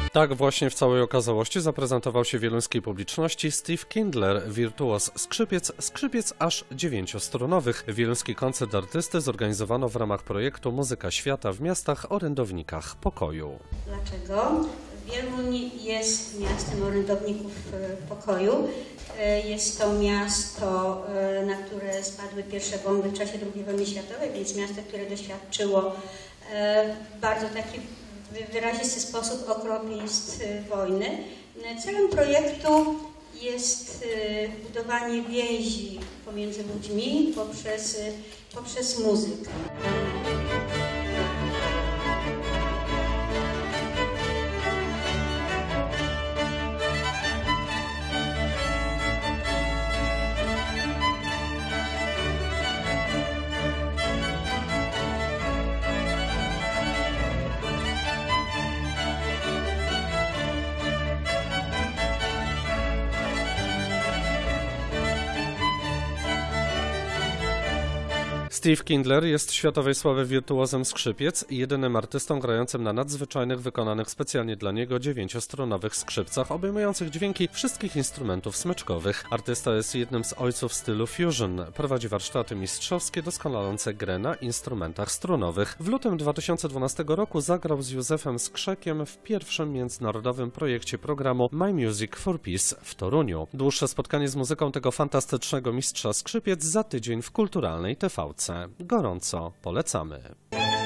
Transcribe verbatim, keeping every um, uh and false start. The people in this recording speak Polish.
Tak właśnie w całej okazałości zaprezentował się wieluńskiej publiczności Steve Kindler, wirtuoz skrzypiec, skrzypiec aż dziewięciostrunowych. Wieluński koncert artysty zorganizowano w ramach projektu Muzyka Świata w miastach orędownikach pokoju. Dlaczego? Wieluń jest miastem orędowników pokoju. Jest to miasto, na które spadły pierwsze bomby w czasie drugiej wojny światowej, więc miasto, które doświadczyło w bardzo taki wyrazisty sposób okropieństw wojny. Celem projektu jest budowanie więzi pomiędzy ludźmi poprzez, poprzez muzykę. Steve Kindler jest światowej sławy wirtuozem skrzypiec i jedynym artystą grającym na nadzwyczajnych, wykonanych specjalnie dla niego dziewięciostrunowych skrzypcach, obejmujących dźwięki wszystkich instrumentów smyczkowych. Artysta jest jednym z ojców stylu fusion. Prowadzi warsztaty mistrzowskie doskonalące grę na instrumentach strunowych. W lutym dwa tysiące dwunastego roku zagrał z Józefem Skrzekiem w pierwszym międzynarodowym projekcie programu My Music for Peace w Toruniu. Dłuższe spotkanie z muzyką tego fantastycznego mistrza skrzypiec za tydzień w kulturalnej T V C. Gorąco polecamy.